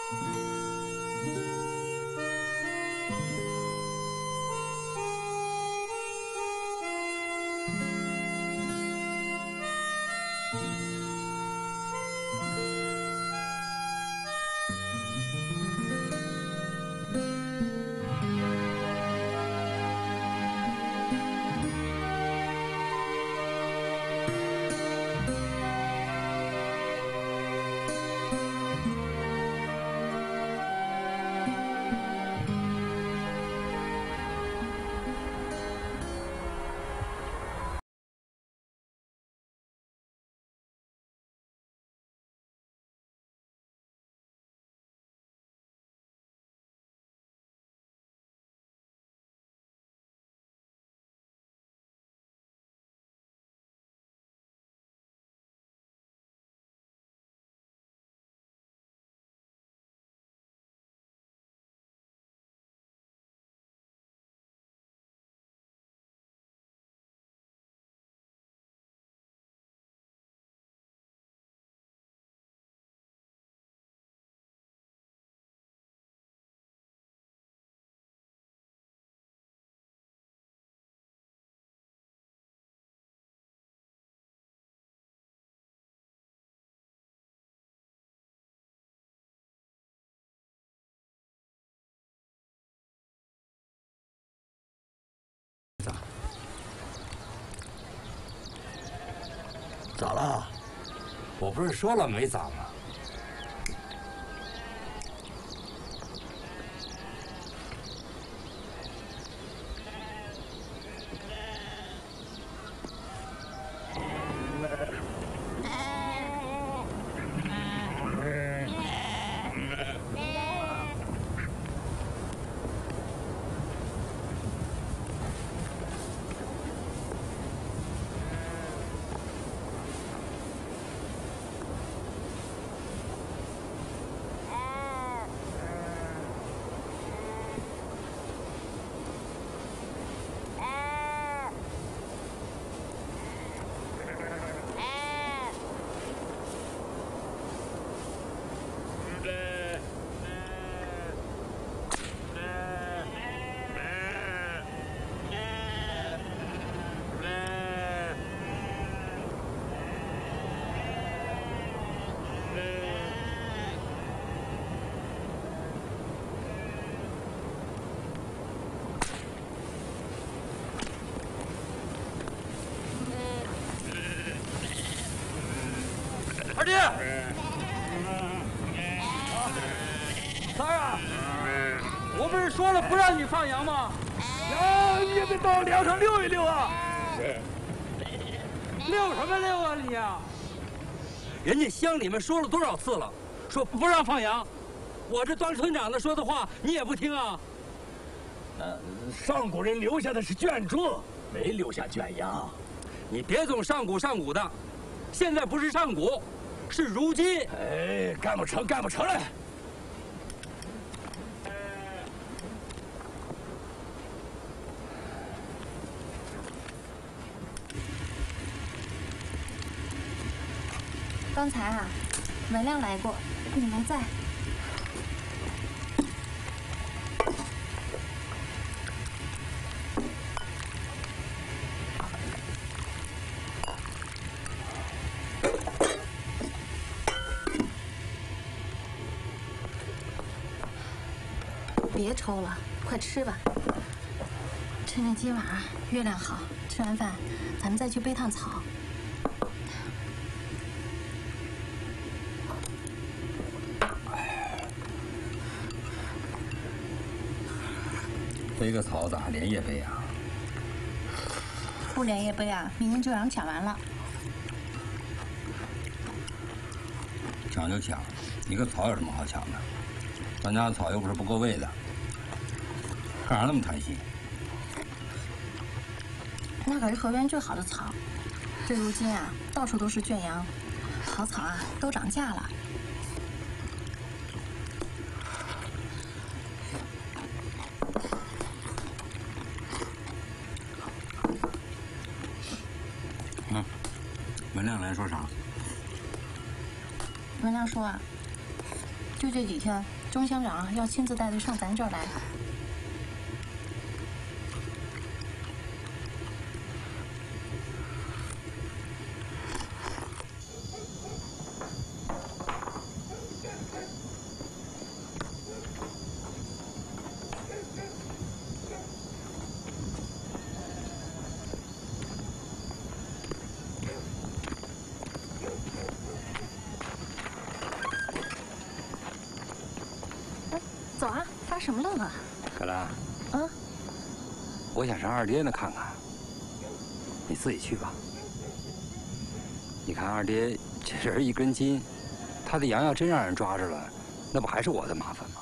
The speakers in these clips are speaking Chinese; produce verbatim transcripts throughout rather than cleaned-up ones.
咋了？我不是说了没咋吗？ 二弟，三儿啊，我不是说了不让你放羊吗？ 呀，你也得到梁上溜一溜啊！ 溜什么溜啊你啊！人家乡里面说了多少次了，说不让放羊，我这当村长的说的话你也不听啊？ 呃，上古人留下的是圈猪，没留下圈羊。 你别总上古上古的，现在不是上古，是如今。 哎，干不成，干不成了。 刚才啊，文亮来过，你们在。别抽了，快吃吧。趁着今晚月亮好，吃完饭咱们再去背趟草。 背个草咋连夜背啊？ 不连夜背啊，明天就让抢完了。 抢就抢，一个草有什么好抢的？咱家的草又不是不够喂的，干啥那么贪心？ 那可是河源最好的草，这如今啊，到处都是圈羊，好草啊都涨价了。 文亮来说啥？ 文亮说啊，就这几天钟乡长要亲自带队上咱这儿来。走啊，发什么愣啊？ 可兰， 嗯， 我想上二爹那看看，你自己去吧。你看二爹这人一根筋，他的羊要真让人抓着了，那不还是我的麻烦吗？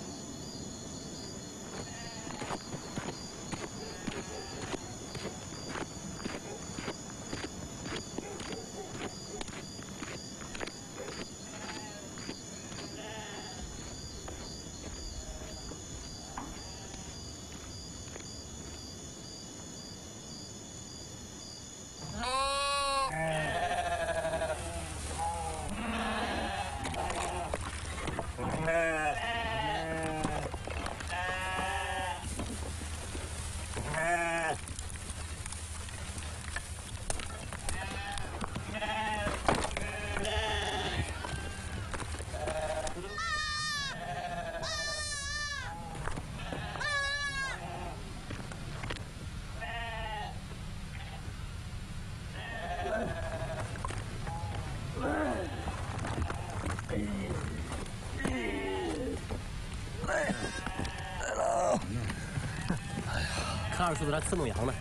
看二叔在那刺弄羊呢。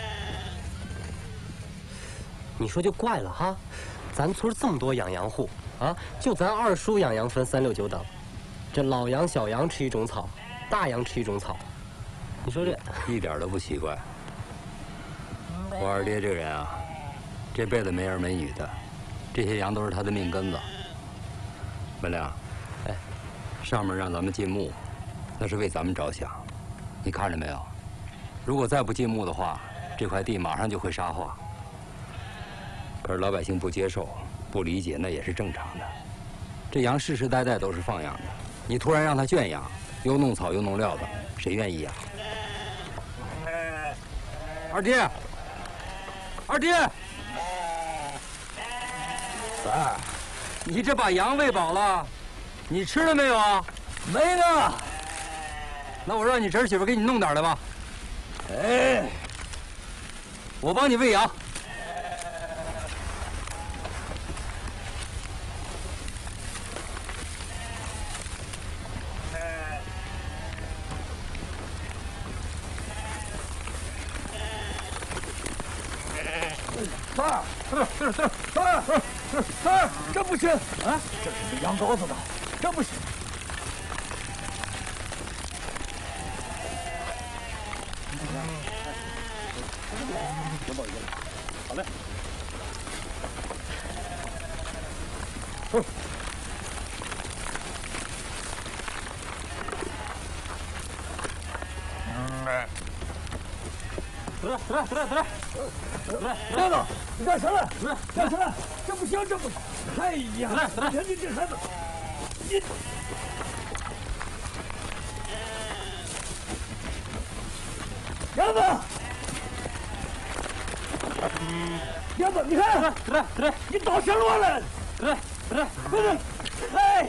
你说就怪了哈，咱村这么多养羊户啊，就咱二叔养羊分三六九等，这老羊、小羊吃一种草，大羊吃一种草。你说这一点都不奇怪。我二爹这个人啊，这辈子没儿没女的，这些羊都是他的命根子。文亮， 哎， 上面让咱们进牧，那是为咱们着想，你看着没有？如果再不进牧的话，这块地马上就会沙化。可是老百姓不接受、不理解，那也是正常的。这羊世世代代都是放养的，你突然让它圈养，又弄草又弄料的，谁愿意呀？二爹，二爹， 三， 你这把羊喂饱了，你吃了没有啊？ 没呢。 那我让你侄媳妇给你弄点来吧。 哎， 我帮你喂羊。 三，三，三，三，三，这不行啊！这是羊羔子的，这不行。好嘞。嗯。嗯。得了，得了，得了，得了。别动！你干什么？干什么？这不行，这不行！哎呀，你看你这孩子，你杨子，杨子，你看，来来，你倒什么了？来来，快点！哎。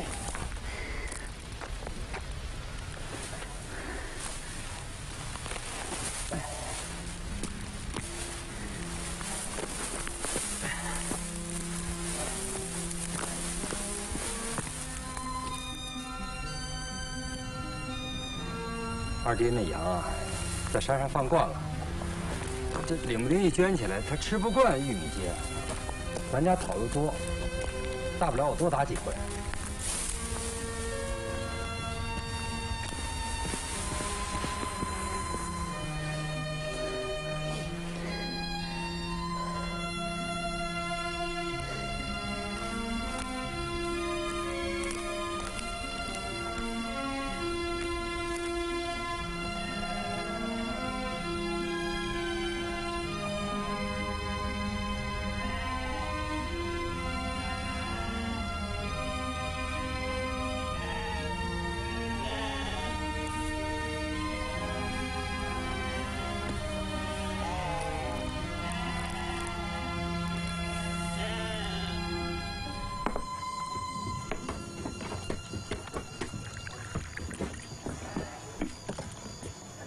二爹那羊啊，在山上放惯了，这领不丁一圈起来，它吃不惯玉米秸。咱家草又多，大不了我多打几回。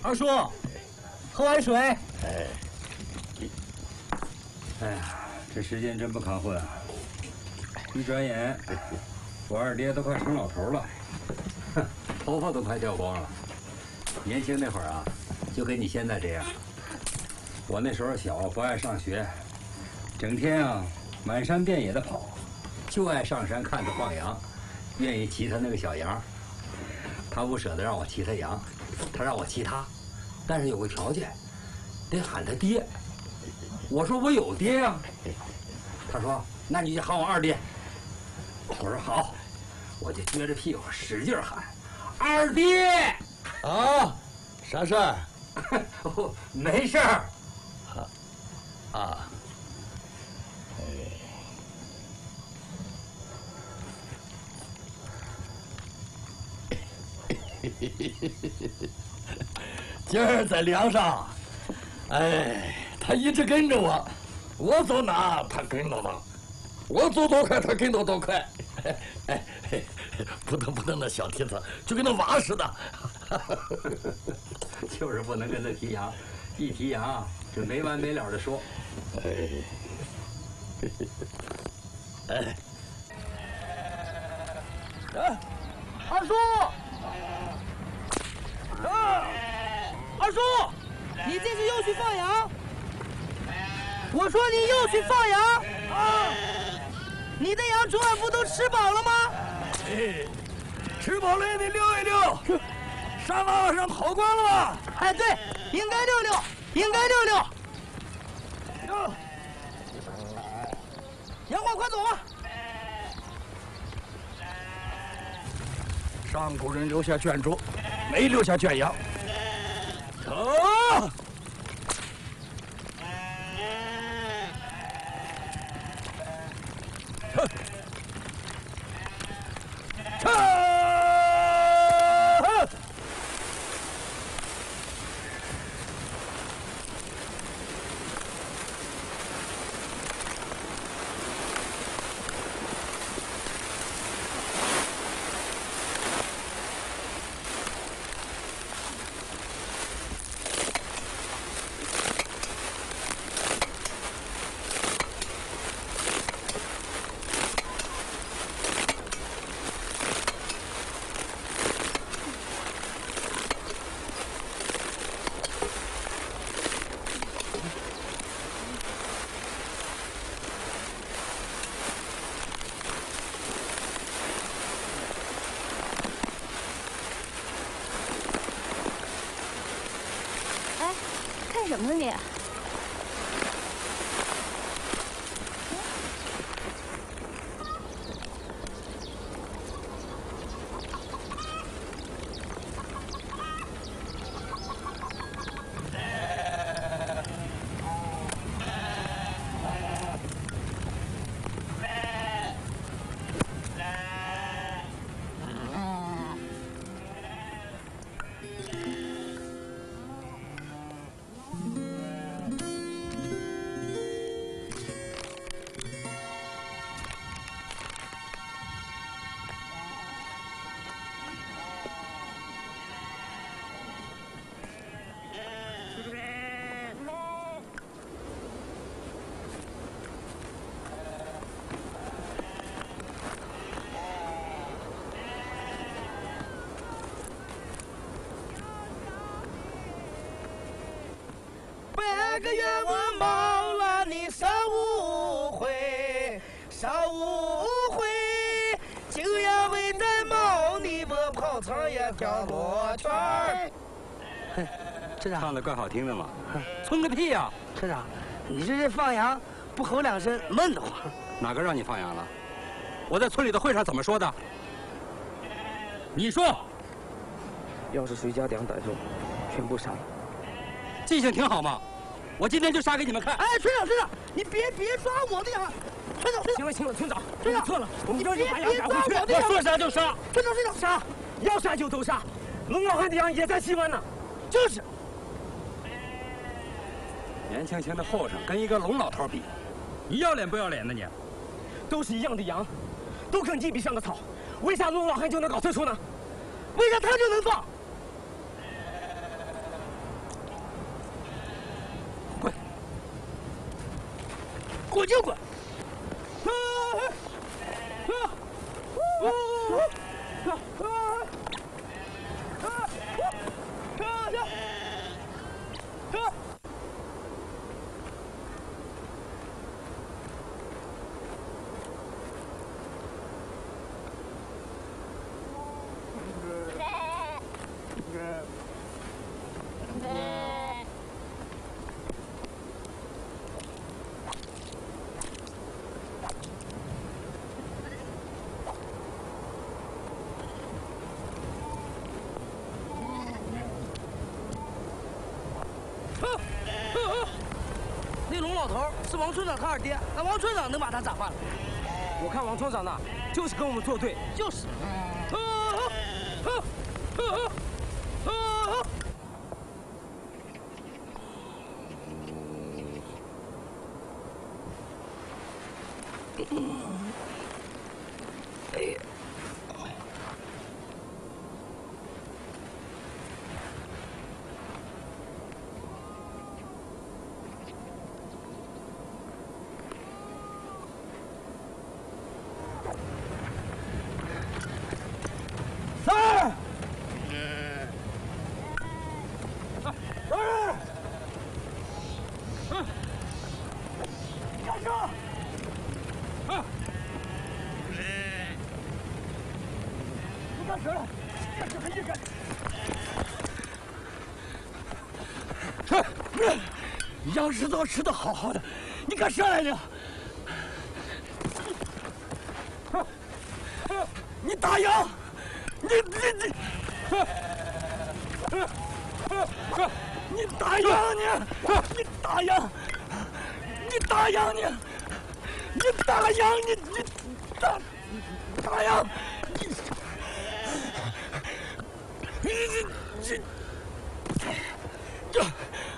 二叔，喝碗水。哎， 哎呀，这时间真不看混啊！一转眼，我二爹都快成老头了，哼，头发都快掉光了。年轻那会儿啊，就跟你现在这样。我那时候小，不爱上学，整天啊满山遍野的跑，就爱上山看他放羊，愿意骑他那个小羊。他不舍得让我骑他羊，他让我骑他，但是有个条件，得喊他爹。我说我有爹呀、啊。他说那你就喊我二爹。我说好，我就撅着屁股使劲喊，二爹。 啊，啥事儿？ 没事儿。 啊。今儿在梁上，哎，他一直跟着我，我走哪他跟到哪，我走多快他跟到多快，哎，扑腾扑腾的小蹄子就跟那娃似的。 就是不能跟他提羊，一提羊这没完没了的说。 哎，哎， 哎，二叔。啊！二叔，你这是又去放羊？我说你又去放羊啊！你的羊昨晚不都吃饱了吗？ 哎，吃饱了也得溜一溜。沙发往上跑惯了吧？ 哎，对，应该溜溜，应该溜溜。哟，杨晃，快走吧！ 上古人留下圈猪，没留下圈羊。走！ 什么呢你？ 半个月我忙了你少误会，少误会，就因为在忙你我跑场也跳罗圈儿。 镇长唱的怪好听的嘛。 村个屁呀！ 镇长，你这这放羊不吼两声闷得慌。 哪个让你放羊了？ 我在村里的会上怎么说的？你说。 要是谁家粮逮住，全部杀了。 记性挺好嘛，我今天就杀给你们看。 哎，村长，村长，你别别抓我的羊！村长， 行了行了，村长， 村长错了，我们这就把羊别赶回去。 别抓我的羊我说杀就杀， 村长，村长， 杀，要杀就都杀。龙老汉的羊也在西湾呢。 就是。 年轻轻的后生跟一个龙老头比，你要脸不要脸的你？都是一样的羊，都跟你比上个草，为啥龙老汉就能搞特殊呢？为啥他就能放？ 滚就滚！ 那龙老头是王村长他二爹，那王村长能把他咋办了？ 我看王村长呢，就是跟我们作对。 就是。 哎呀！三儿，三儿，嗯，开车，嗯。干什么？干什么？你干！是，羊食都吃的好好的，你干啥来着？你打羊！你你你！你打羊你！你打羊！你打羊你！你打羊你你打打羊！你这这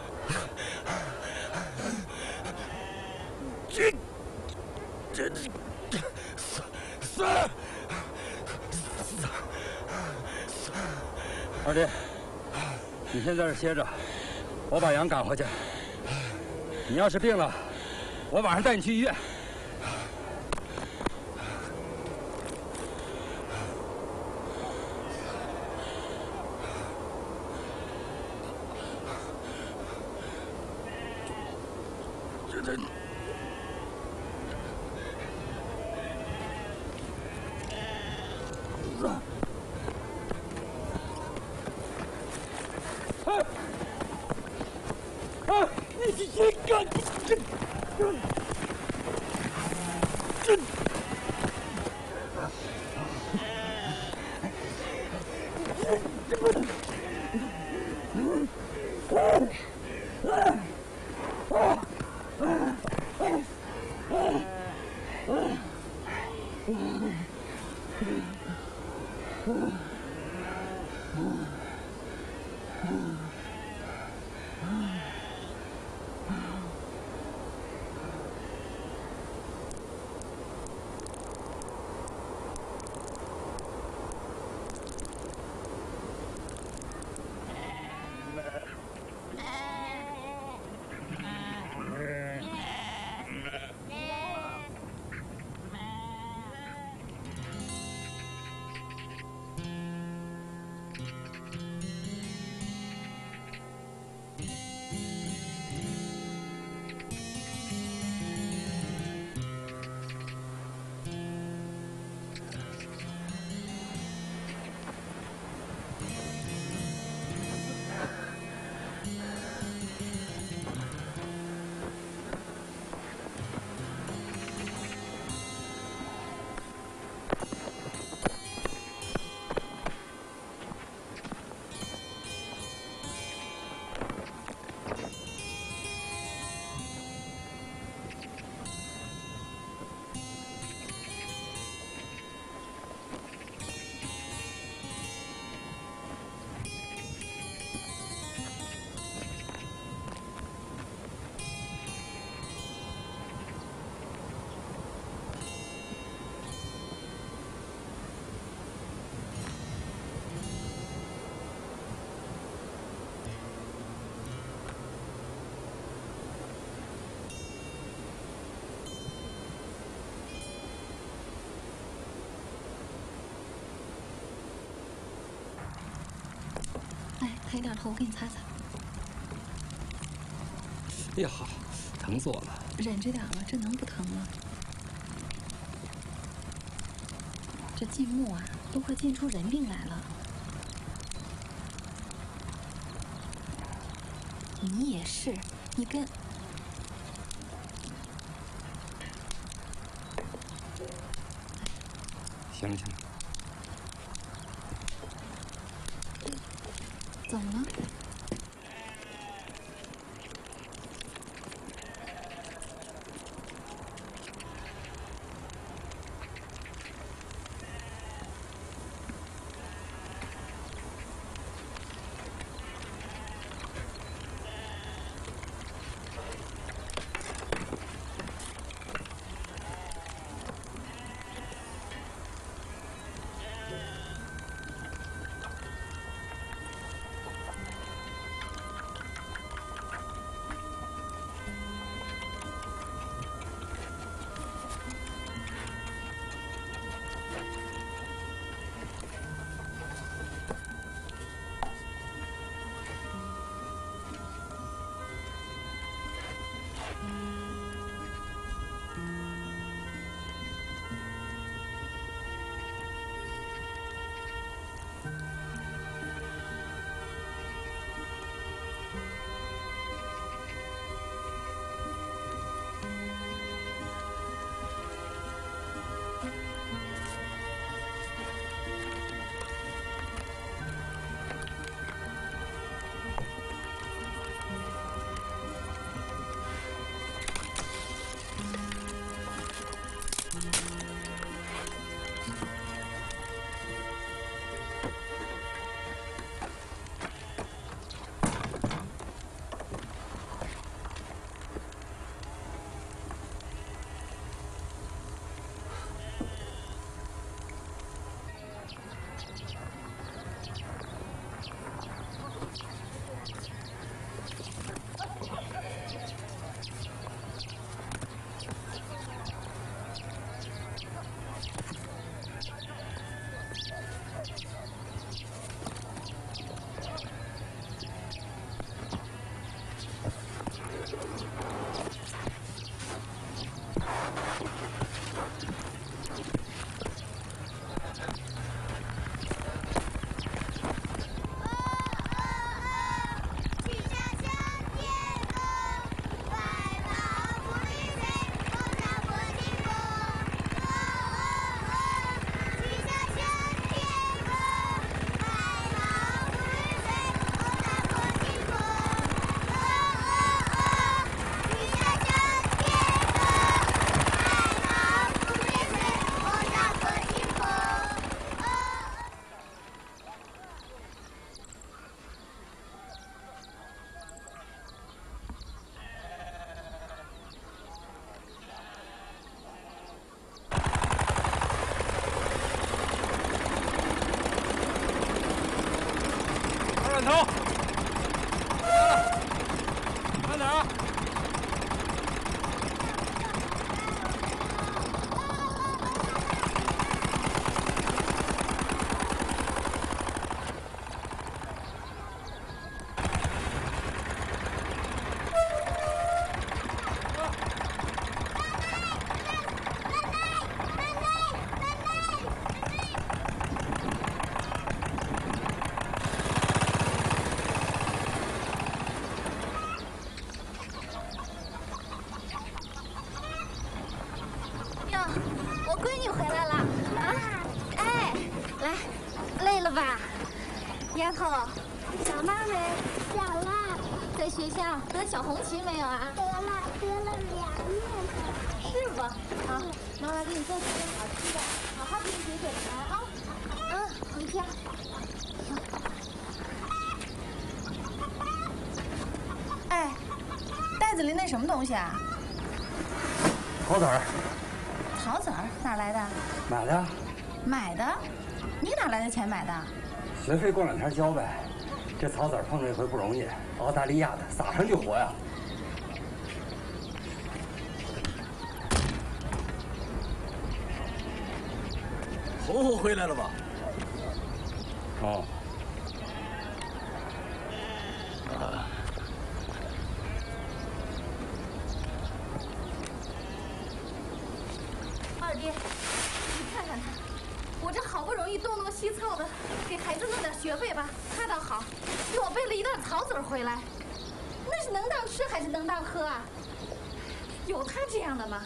这这这三二弟，你先在这歇着，我把羊赶回去。你要是病了，我晚上带你去医院。这这。你这个这这这。 黑点头，我给你擦擦。 哎呀，疼死我了！ 忍着点吧，这能不疼吗？这进墓啊，都快进出人命来了。你也是，你跟…… 行了行了， 怎么了？ 转头，慢点啊！ 丫头，小妈没？小了。在学校得小红旗没有啊？得了，得了两面。是吧？好，妈妈给你做几顿好吃的，好好给你解解馋啊。嗯，回家。哎，袋子里那什么东西啊？ 桃子儿。 桃子儿哪来的？ 买的。 买的？你哪来的钱买的？ 学费过两天交呗。这草籽碰这回不容易，澳大利亚的，撒上就活呀。 红红回来了吧？ 哦。 东弄西凑的，给孩子弄点学费吧，他倒好，给我背了一段草嘴回来，那是能当吃还是能当喝啊？有他这样的吗？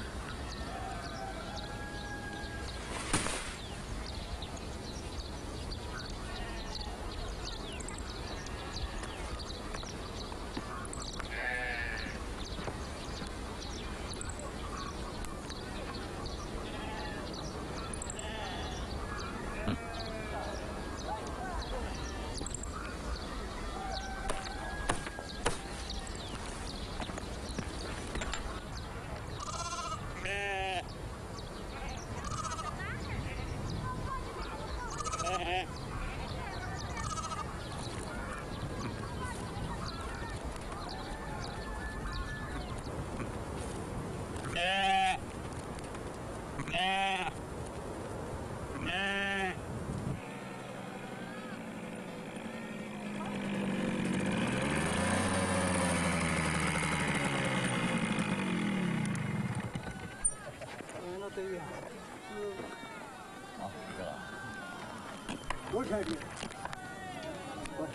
多少钱？我，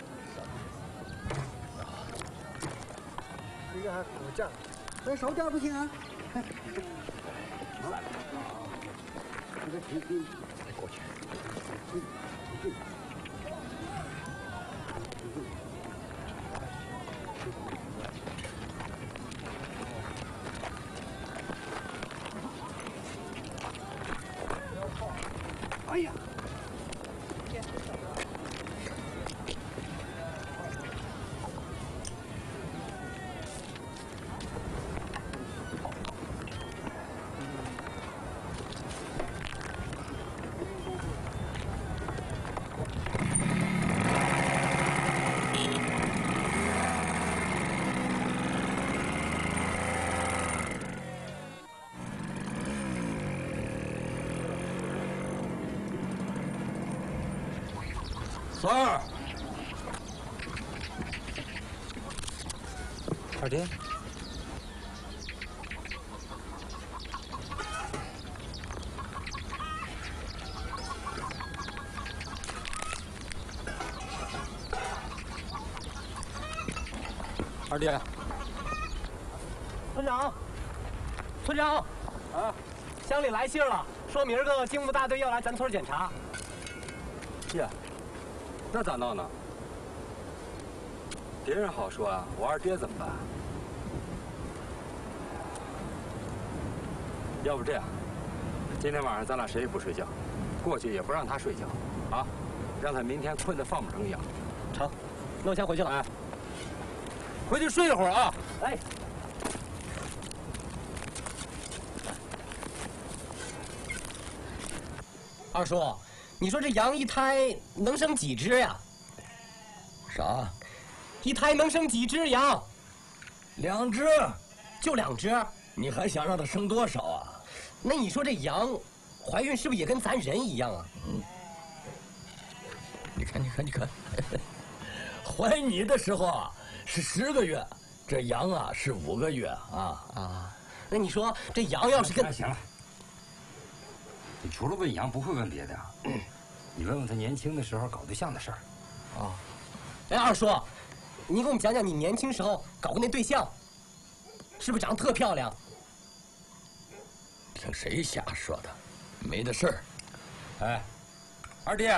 这个还好价，再少点不行啊？好，这个挺挺，再过去。哎呀！ 三儿， 二爹，二爹， 村长，村长，啊，乡里来信了，说明儿个警务大队要来咱村检查。 是。那咋闹呢？别人好说啊，我二爹怎么办？要不这样，今天晚上咱俩谁也不睡觉，过去也不让他睡觉，啊，让他明天困得放不成样。 成，那我先回去了。 哎，回去睡一会儿啊。 哎。二叔。你说这羊一胎能生几只呀？ 啥？ 一胎能生几只羊？ 两只， 就两只。 你还想让它生多少啊？ 那你说这羊怀孕是不是也跟咱人一样啊？ 嗯。你看，你看，你看，怀你的时候啊是十个月，这羊啊是五个月啊啊。那你说这羊要是跟…… 行了。你除了问羊，不会问别的呀？你问问他年轻的时候搞对象的事儿。 啊，哎，二叔，你给我们讲讲你年轻时候搞过那对象，是不是长得特漂亮？ 听谁瞎说的？没的事儿。 哎，二爹，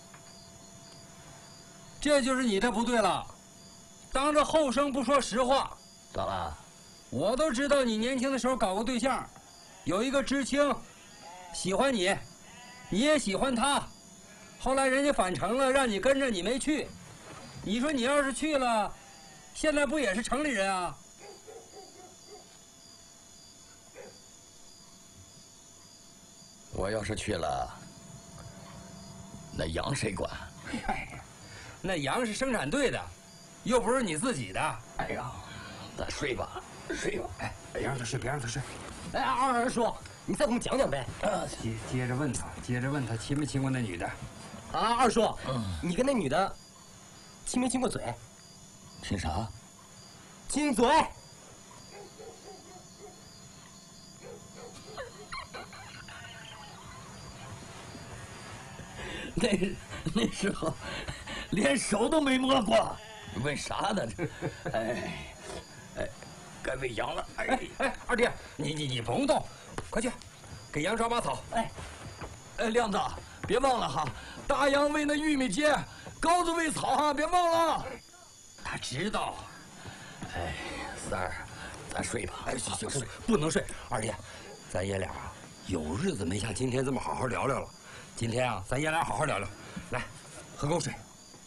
这就是你的不对了，当着后生不说实话。 咋了？ 我都知道你年轻的时候搞过对象，有一个知青。喜欢你，你也喜欢他，后来人家返城了，让你跟着，你没去。你说你要是去了，现在不也是城里人啊？ 我要是去了，那羊谁管？ 哎，那羊是生产队的，又不是你自己的。 哎呀，咱睡吧，睡吧。 哎，别让他睡，别让他睡。 哎，二二叔。你再给我们讲讲呗。 接接着问他，接着问他亲没亲过那女的。 啊，二叔，嗯，你跟那女的亲没亲过嘴？ 亲啥？ 亲嘴。 那那时候连手都没摸过，问啥呢？这，哎，哎，该喂羊了。 哎哎，二弟，你你你甭动，快去，给羊抓把草。 哎，哎，亮子，别忘了哈，大羊喂那玉米秸，羔子喂草哈，别忘了。 他知道。 哎，三儿，咱睡吧。 哎，行行，不能睡。二弟，咱爷俩啊，有日子没像今天这么好好聊聊了。今天啊，咱爷俩好好聊聊。来，喝口水。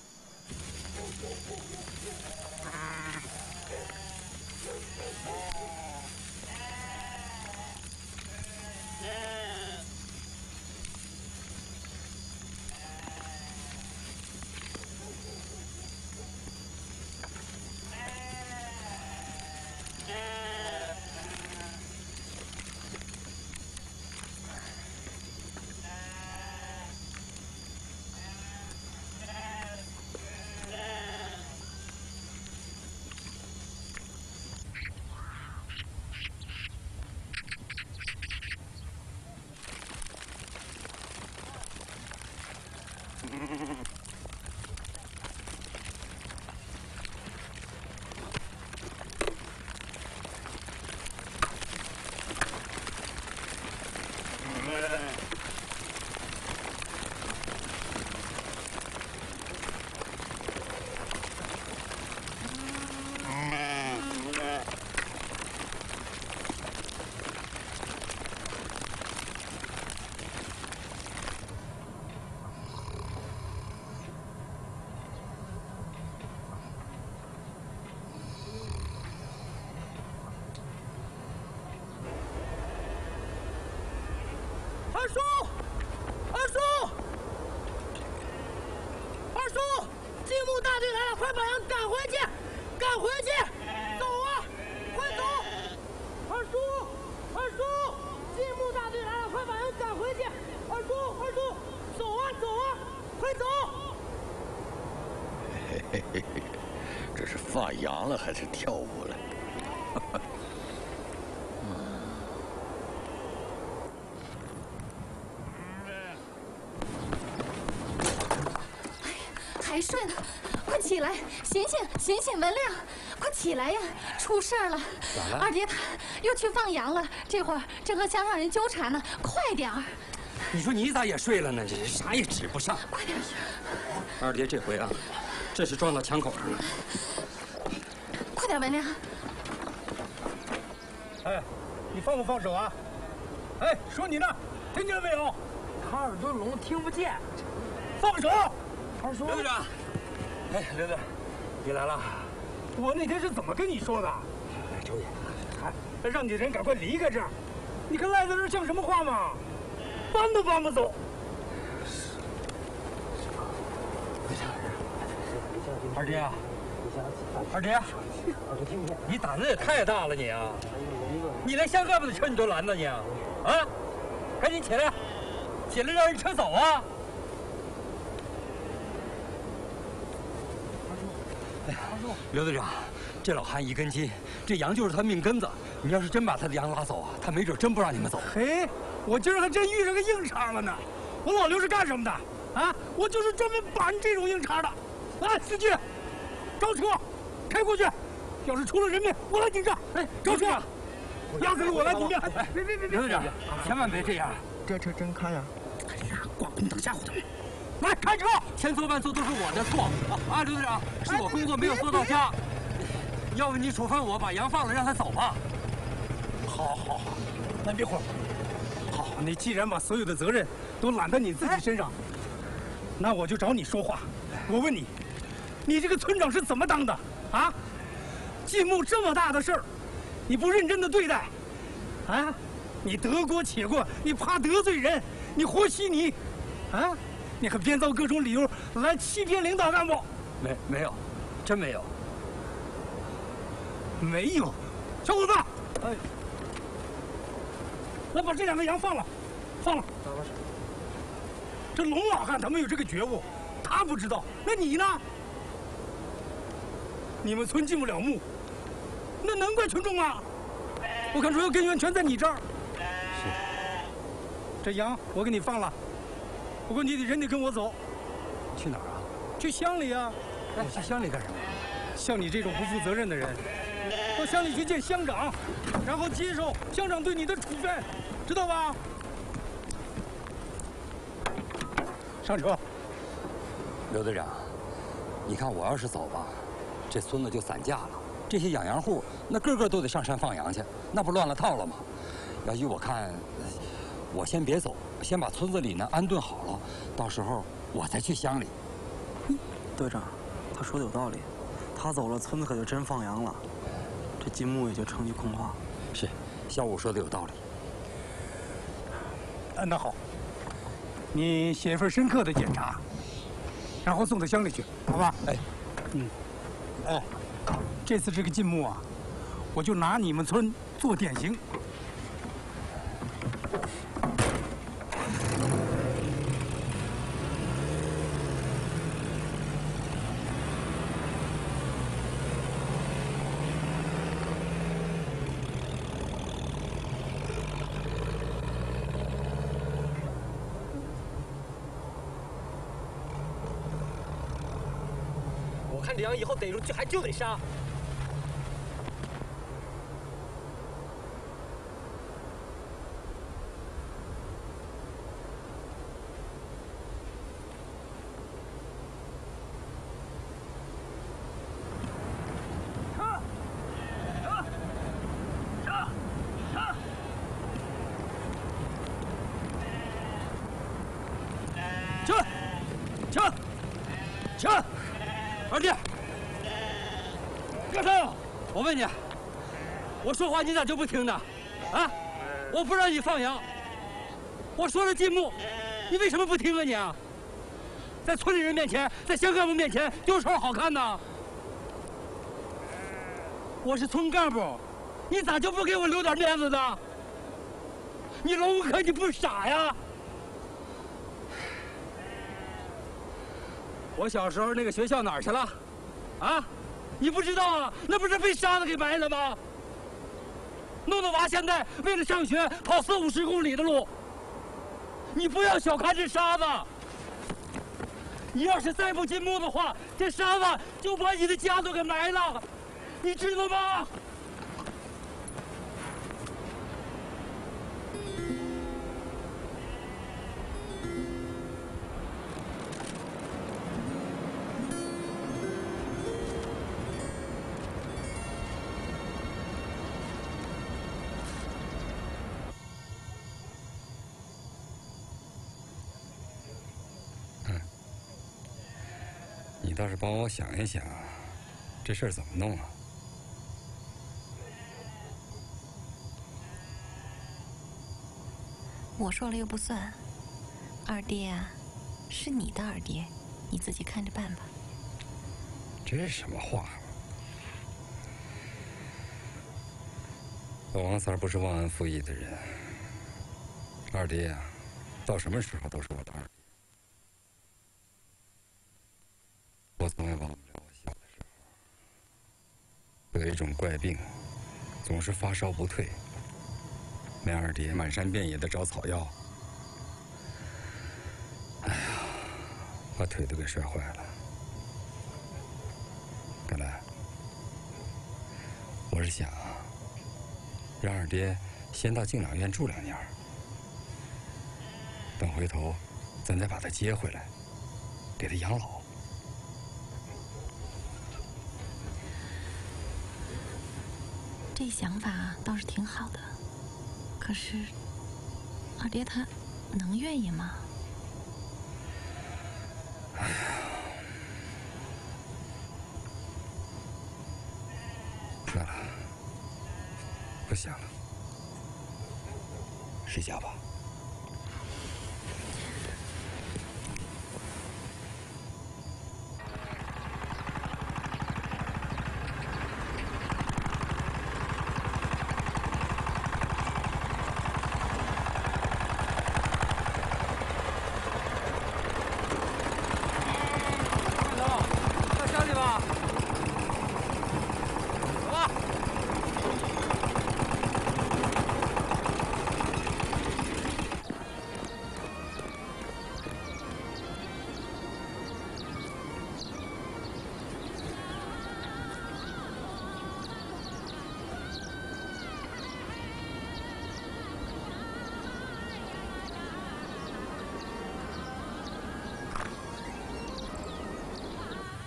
二叔，二叔，二叔，进牧大队来了，快把羊赶回去，赶回去，走啊，快走！二叔，二叔，进牧大队来了，快把羊赶回去！二叔，二叔，走啊，走啊，快走！ 嘿嘿嘿嘿，这是放羊了还是跳舞了？ 还睡呢，快起来！醒醒，醒醒，文亮，快起来呀！出事儿了！ 咋了？ 二爹他又去放羊了，这会儿正和乡上人纠缠呢，快点儿！ 你说你咋也睡了呢？这是啥也指不上。 快点儿！ 二爹这回啊，这是撞到枪口上了。 快点，文亮！ 哎，你放不放手啊？哎，说你呢，听见了没有？ 他耳朵聋，听不见。 放手！ 二叔， 刘队长，哎，刘队，你来了。我那天是怎么跟你说的？ 哎，周爷， 哎，让你人赶快离开这儿。你看赖在这儿像什么话吗？搬都搬不走。二爹啊，二爹，你胆子也太大了你啊！你连乡干部的车你都拦着你啊？啊，赶紧起来，起来让人车走啊！ 刘队长，这老汉一根筋，这羊就是他命根子。你要是真把他的羊拉走啊，他没准真不让你们走。 嘿，我今儿还真遇上个硬茬了呢。我老刘是干什么的？啊，我就是专门板这种硬茬的。哎，司机，招车，开过去。要是出了人命，我来顶着。哎，招车，压死我来顶着。哎，别别别别！ 刘队长，千万别这样。 这车真开呀！ 哎呀，挂工等吓唬他们。来，开车！ 千错万错都是我的错啊！刘队长，是我工作没有做到家。要不你处分我，把羊放了，让他走吧。 好，好，好，那别慌。好，你既然把所有的责任都揽在你自己身上，那我就找你说话。我问你，你这个村长是怎么当的啊？进牧这么大的事儿，你不认真的对待，啊？你得过且过，你怕得罪人，你和稀泥，啊？你还编造各种理由来欺骗领导干部？ 没没有，真没有。 没有，小伙子，哎，来把这两个羊放了，放了。这龙老汉他没有这个觉悟，他不知道。那你呢？你们村进不了牧，那能怪群众吗？我看主要根源全在你这儿。 是。 这羊我给你放了，不过你得人得跟我走。 去哪儿啊？ 去乡里啊！ 哎，去乡里干什么？ 像你这种不负责任的人，到乡里去见乡长，然后接受乡长对你的处分，知道吧？上车。 刘队长，你看我要是走吧，这村子就散架了。这些养羊户那个个都得上山放羊去，那不乱了套了吗？要依我看，我先别走，先把村子里呢安顿好了，到时候我再去乡里。 队长，他说的有道理，他走了，村子可就真放羊了，这金木也就成句空话。 是，小五说的有道理。 啊，那好，你写一份深刻的检查，然后送到乡里去，好吧？ 哎， 嗯，哎，这次这个金木啊，我就拿你们村做典型。 看这羊以后逮住就还就得杀。 去，去，去！二弟，干啥？ 我问你，我说话你咋就不听呢？啊！我不让你放羊，我说了禁牧，你为什么不听啊你啊？在村里人面前，在乡干部面前丢手好看呐？我是村干部，你咋就不给我留点面子呢？你龙武科你不傻呀？我小时候那个学校哪儿去了？啊，你不知道啊？那不是被沙子给埋了吗？弄得娃现在为了上学跑四五十公里的路。你不要小看这沙子，你要是再不进牧的话，这沙子就把你的家都给埋了，你知道吗？你倒是帮我想一想，这事儿怎么弄啊？ 我说了又不算，二爹啊，是你的二爹，你自己看着办吧。 这是什么话？我王三不是忘恩负义的人，二爹呀、啊，到什么时候都是我的二爹。我从来忘不了我小的时候，得一种怪病，总是发烧不退。没二爹，满山遍野的找草药。哎呀，把腿都给摔坏了。甘兰，我是想让二爹先到敬老院住两年，等回头咱再把他接回来，给他养老。 这想法倒是挺好的，可是二爹他能愿意吗？ 哎呀，算了，不想了，睡觉吧。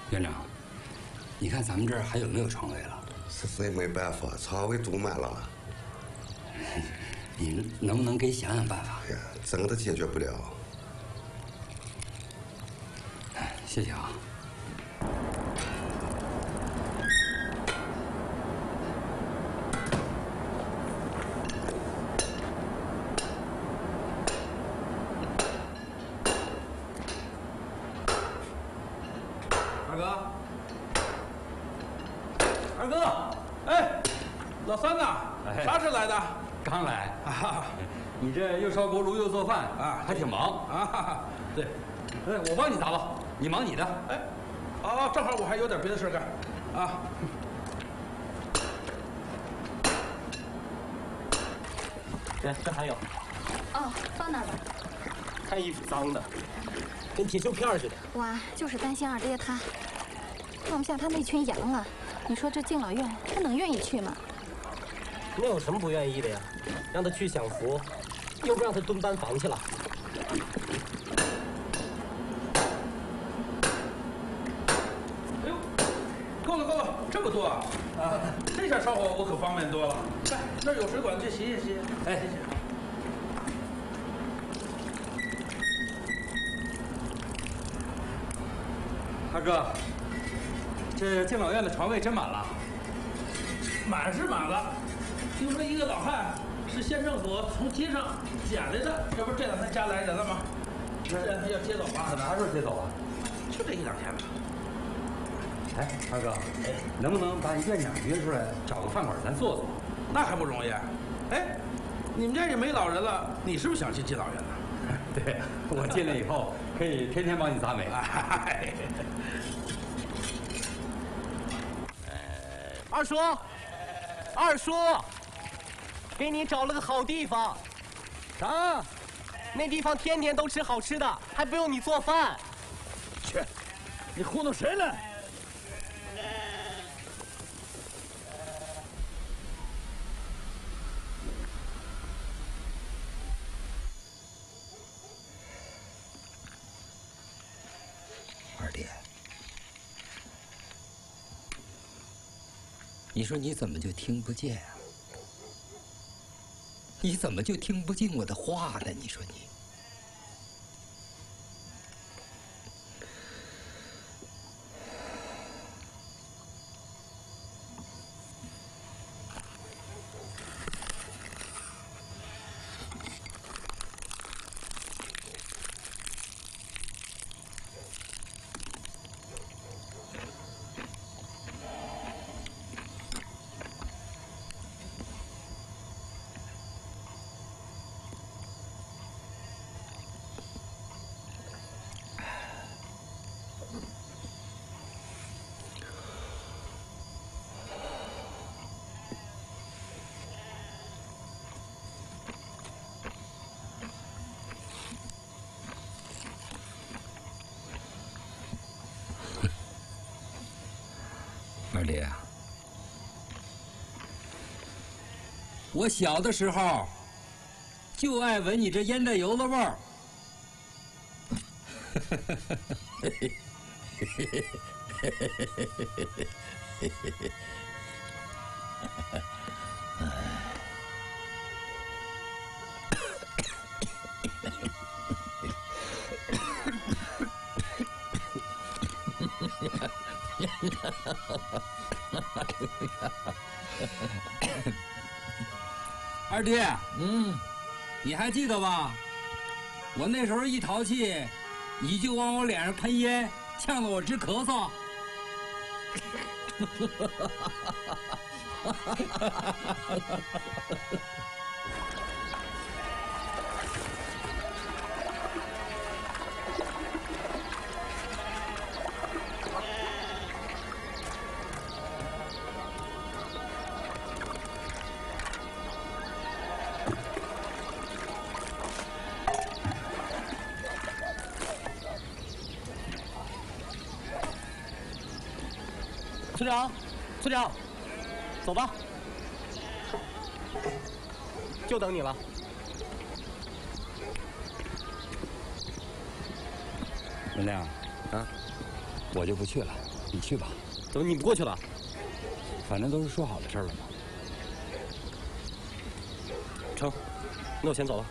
院长，你看咱们这儿还有没有床位了？ 实在没办法，床位堵满了。 你能不能给想想办法？ 哎呀，真的解决不了。 谢谢啊。 二哥，二哥，哎，老三呐，啥时候来的？ 刚来。啊，你这又烧锅炉又做饭啊，还挺忙啊。对， 哎，我帮你砸吧，你忙你的。 哎，哦，正好我还有点别的事干，啊。 对，这还有。 哦，放那儿吧。 看衣服脏的，跟铁锈片似的。 哇，就是担心二爹他放不下他那群羊啊！你说这敬老院，他能愿意去吗？ 那有什么不愿意的呀？让他去享福，又不让他蹲班房去了。 哎呦，够了够了，这么多啊！啊，这下烧火我可方便多了。来，那儿有水管，去洗洗洗。哎，谢谢。 二哥，这敬老院的床位真满了。 满是满了，听说一个老汉是县政府从街上捡来的，这不是这两天家来人了吗？这两天要接走吧？ 啥时候接走啊？ 就这一两天吧。 哎，二哥，哎，能不能把院长约出来，找个饭馆咱坐坐？ 那还不容易？哎，你们家也没老人了，你是不是想去敬老院呢？ 对，我进来以后可以天天帮你砸煤。 二叔，二叔，给你找了个好地方。 啥？ 那地方天天都吃好吃的，还不用你做饭。 去，你糊弄谁呢？ 二爹，你说你怎么就听不见啊？你怎么就听不进我的话呢？你说你。二爹啊，我小的时候就爱闻你这烟袋油的味儿。二爹，嗯，你还记得吧？我那时候一淘气，你就往我脸上喷烟，呛得我直咳嗽。 村长，村长，走吧，就等你了。 文亮，啊，我就不去了。 你去吧。 怎么你不过去了？ 反正都是说好的事儿了嘛。 成，那我先走了。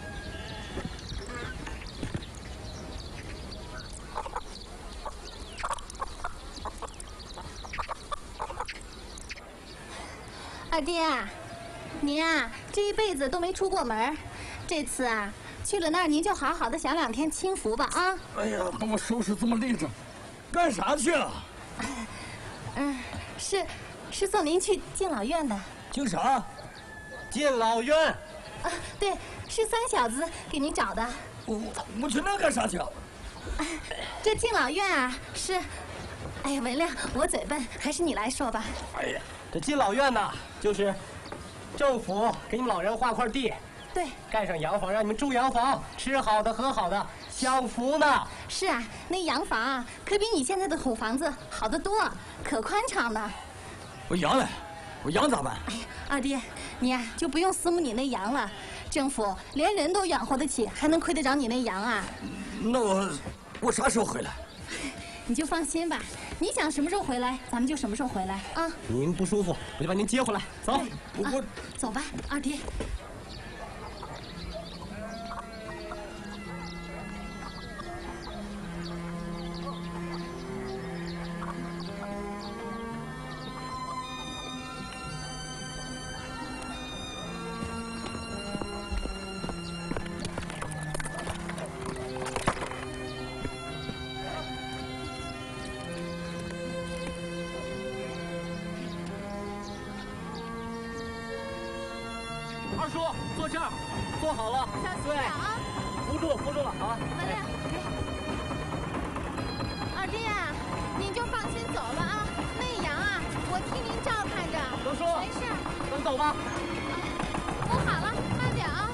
二爹啊，您啊这一辈子都没出过门，这次啊去了那儿，您就好好的享两天清福吧啊！ 哎呀，把我收拾这么利整，干啥去啊？ 嗯，是是送您去敬老院的。 敬啥？ 敬老院。 啊，对，是三小子给您找的。 我我去那干啥去？ 这敬老院啊是，哎呀文亮，我嘴笨，还是你来说吧。 哎呀，这敬老院呐，就是政府给你们老人划块地， 对， 盖上洋房，让你们住洋房，吃好的喝好的，享福呢。 是啊，那洋房啊，可比你现在的土房子好得多，可宽敞呢。 我洋嘞，我洋咋办？ 哎呀，二爹，你呀、啊、就不用思慕你那洋了，政府连人都养活得起，还能亏得着你那洋啊？ 那我我啥时候回来？ 你就放心吧，你想什么时候回来，咱们就什么时候回来啊。 您不舒服，我就把您接回来。走， 我、啊、 走吧，二爹。 二叔，坐这儿，坐好了。 小心点啊！ 扶住，扶住了啊！ 文亮，二爹啊，您就放心走了啊。那羊啊，我替您照看着。 刘叔， 没事。 咱走吧。 扶好了，慢点啊。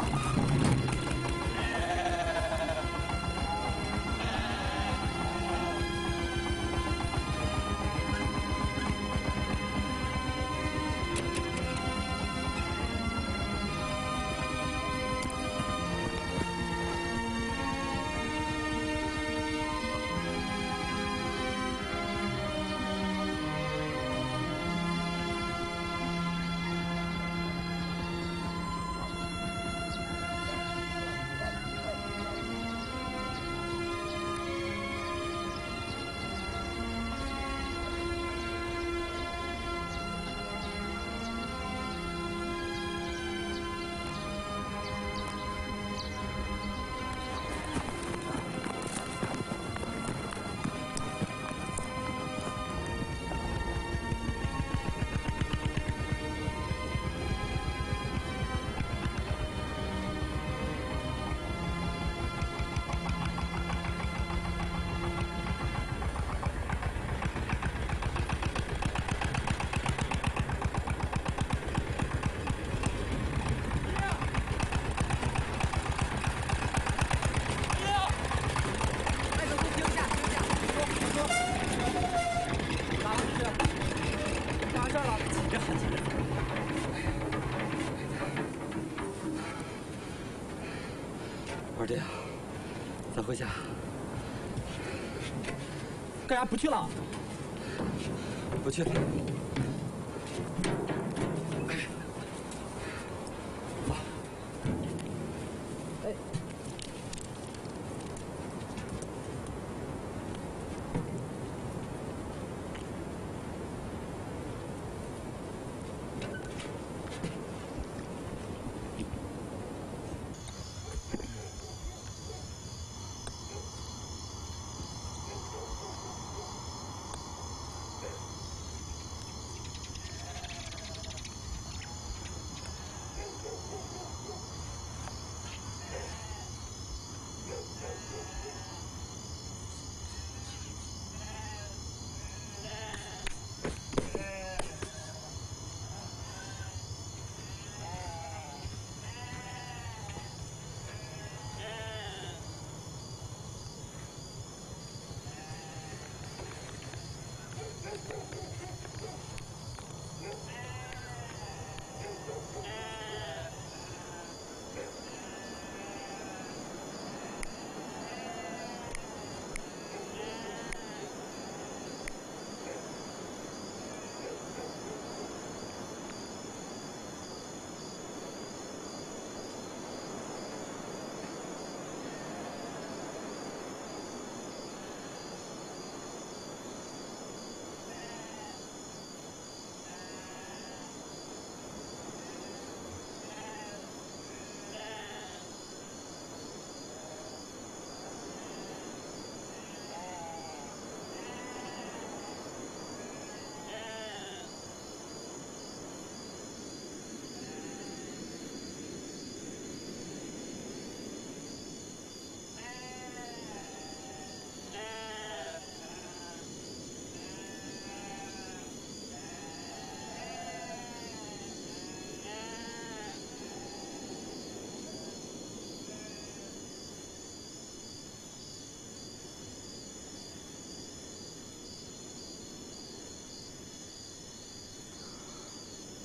二爹，咱回家。 干啥不去了？ 不去了。走。 哎。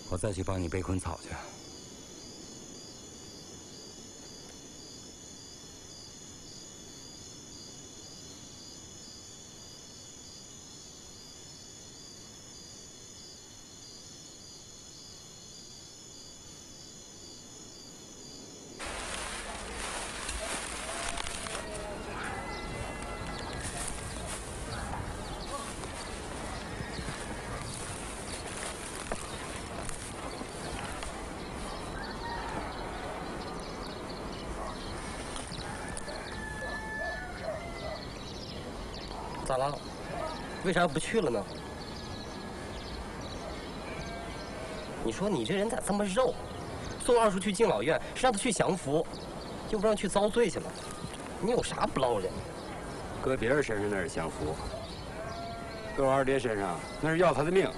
我再去帮你背捆草去。 咋了？为啥不去了呢？你说你这人咋这么肉？送二叔去敬老院是让他去享福，又不让去遭罪去了。你有啥不落人？ 搁别人身上那是享福，搁我二爹身上那是要他的命。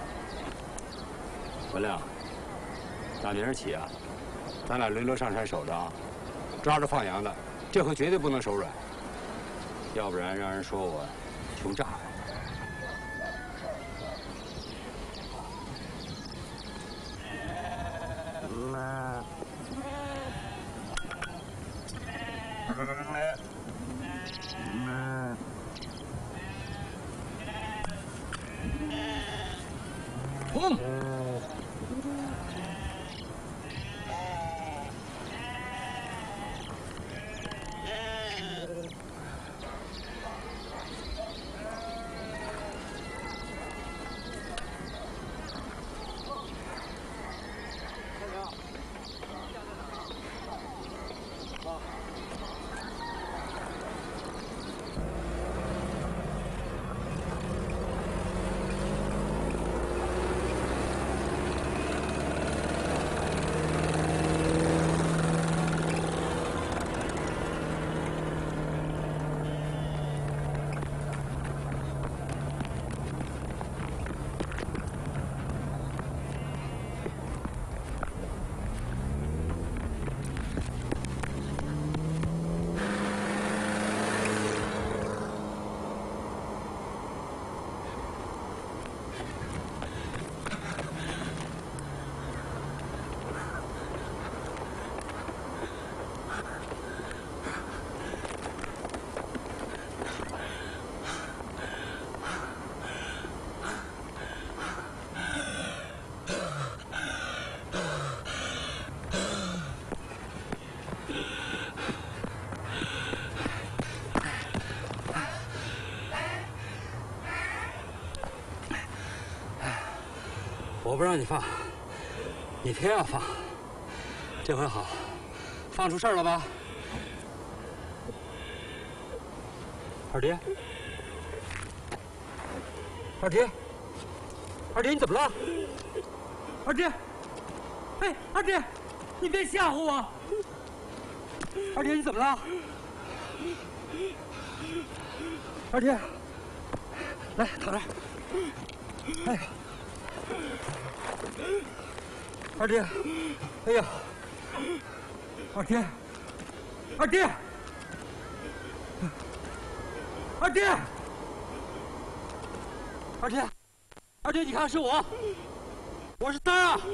文亮，打明儿起啊，咱俩轮流上山守着啊，抓着放羊的，这回绝对不能手软，要不然让人说我穷炸。 妈。妈。 嗯。 我不让你放，你偏要放。这回好，放出事儿了吧？二爹，二爹，二爹，你怎么了？ 二爹，哎，二爹，你别吓唬我！ 二爹，你怎么了？二爹，来躺这儿。哎呀！二爹，哎呀，二爹，二爹，二爹，二爹，二爹，你看是我，我是三啊。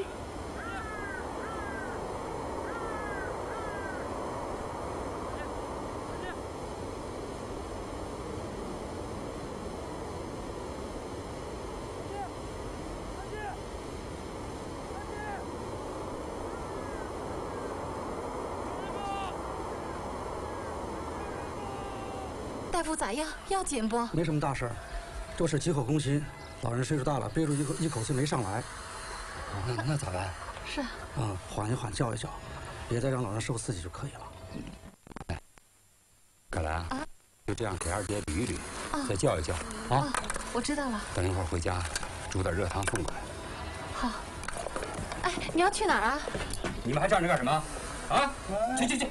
大夫咋样？要紧不？ 没什么大事儿，就是急口攻心。老人岁数大了，憋住一口一口气没上来。 那那咋办？ 是啊。 嗯，缓一缓，叫一叫，别再让老人受刺激就可以了。 哎，凯兰，啊，就这样给二爹捋一捋， 啊、 再叫一叫啊。 啊，我知道了。 等一会儿回家煮点热汤送过来。 好。哎，你要去哪儿啊？ 你们还站着干什么？啊！去去去！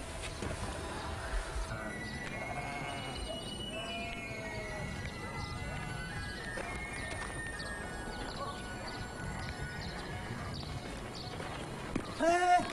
哎，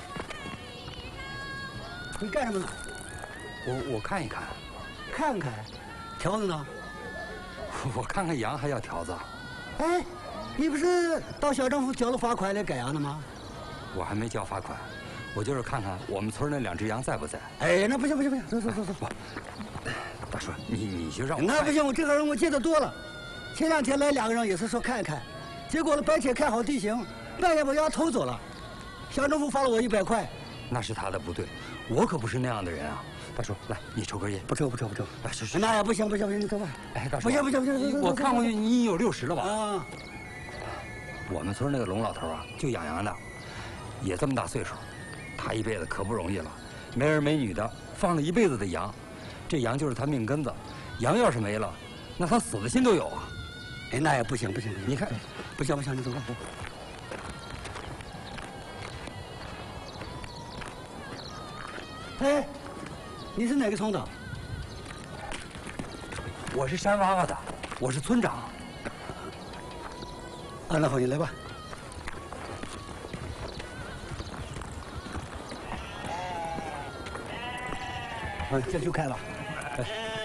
你干什么呢？ 我我看一看， 看看，条子呢？ 我看看羊还要条子。 哎， 你不是到小政府交了罚款来改羊的吗？ 我还没交罚款，我就是看看我们村那两只羊在不在。 哎，那不行不行不行，走走走走。 大叔，你你就让我那不行，我这个人我见得多了。前两天来两个人也是说看一看，结果呢白天看好地形，半夜把羊偷走了，乡政府罚了我一百块。 那是他的不对，我可不是那样的人啊。大叔，来，你抽根烟。 不抽不抽不抽。 哎，是是。 那也不行不行不行，你走吧。 哎，大叔， 不行不行不行， 我看过去你有六十了吧？ 啊。 我们村那个龙老头啊，就养羊的，也这么大岁数，他一辈子可不容易了，没儿没女的，放了一辈子的羊，这羊就是他命根子，羊要是没了，那他死的心都有啊。 哎，那也不行不行不行， 你看， 不行不行，你走吧。哎，你是哪个村的？ 我是山洼洼的，我是村长。 啊，那好，你来吧。啊，这就开了。哎。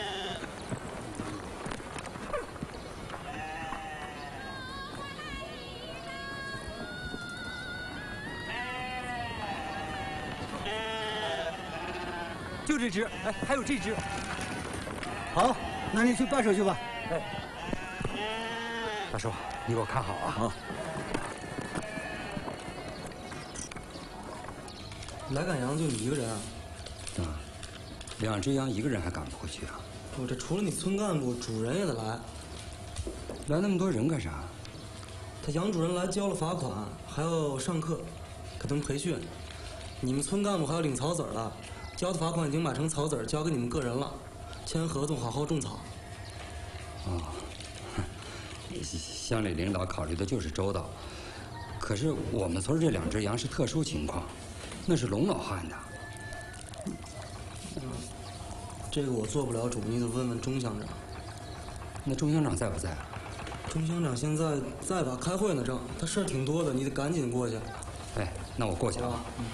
就这只，哎，还有这只。 好，那你去办手续吧。 哎，大叔，你给我看好啊。 好。来赶羊就你一个人啊？ 啊，两只羊一个人还赶不过去啊？ 我这除了你村干部，主人也得来。 来那么多人干啥？ 他杨主任来交了罚款，还要上课，给他们培训。你们村干部还要领草籽儿的。交的罚款已经买成草籽儿，交给你们个人了，签合同，好好种草。 哦，乡里领导考虑的就是周到，可是我们村这两只羊是特殊情况，那是龙老汉的。 嗯，这个我做不了主，你得问问钟乡长。 那钟乡长在不在啊？ 钟乡长现在在吧？开会呢正，他事儿挺多的，你得赶紧过去。 哎，那我过去啊。嗯。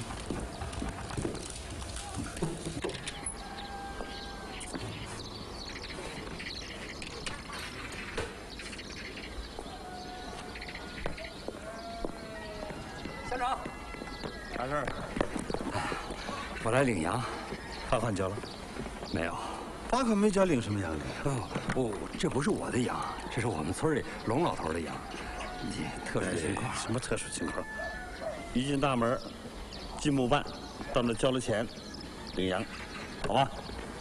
啥事儿？ 我来领羊， 罚款交了？ 没有。 罚款没交，领什么羊？ 哦，不，这不是我的羊，这是我们村里龙老头的羊。你特殊情况？ 什么特殊情况？一进大门，进木办，到那交了钱，领羊，好吧？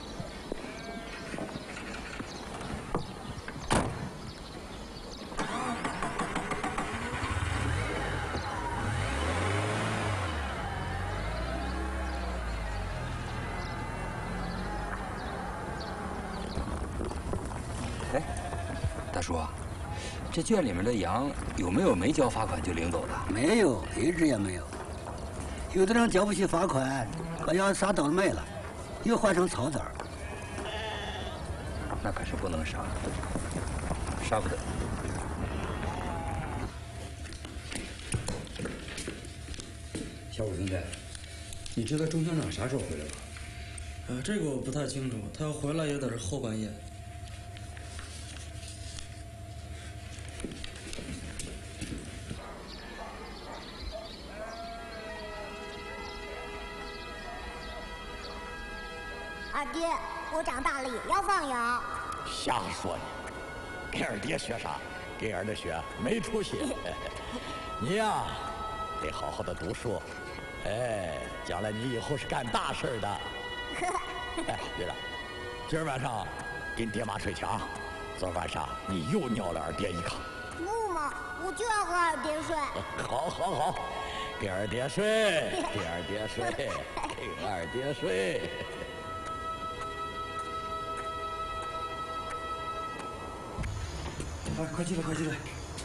大叔，这圈里面的羊有没有没交罚款就领走的？ 没有，一只也没有。有的人交不起罚款，把羊杀倒了卖了，又换成草籽儿。 那可是不能杀，杀不得。小五兄弟，你知道钟乡长啥时候回来吗？ 呃，这个我不太清楚，他要回来也得是后半夜。 二爹，我长大了也要放羊。 瞎说呢！给二爹学啥？给儿子学没出息。你呀，得好好的读书。哎，将来你以后是干大事的。哎，对了，今儿晚上给你爹妈睡墙。昨晚上你又尿了二爹一炕。 不嘛，我就要和二爹睡。 好，好，好，给二爹睡，给二爹睡，给二爹睡。 哎，快进来，快进来！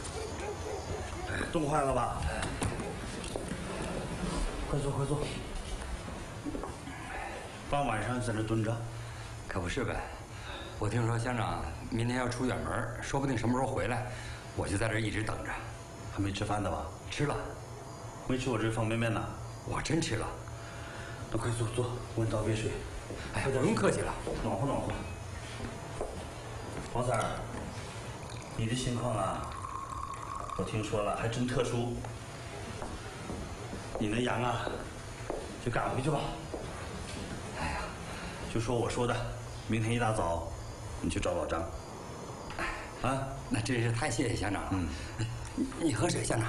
冻坏了吧？快坐，快坐。傍晚上在这蹲着？ 可不是呗。我听说乡长明天要出远门，说不定什么时候回来，我就在这一直等着。 还没吃饭呢吧？ 吃了。 没吃我这方便面呢？ 我真吃了。 那快坐坐，温刀别水。 哎，不用客气了， 暖和暖和。王三儿。你的情况啊， 我听说了，还真特殊。你那羊啊，就赶回去吧。哎呀，就说我说的，明天一大早，你去找老张。啊， 那真是太谢谢乡长了。嗯，你你喝水，乡长。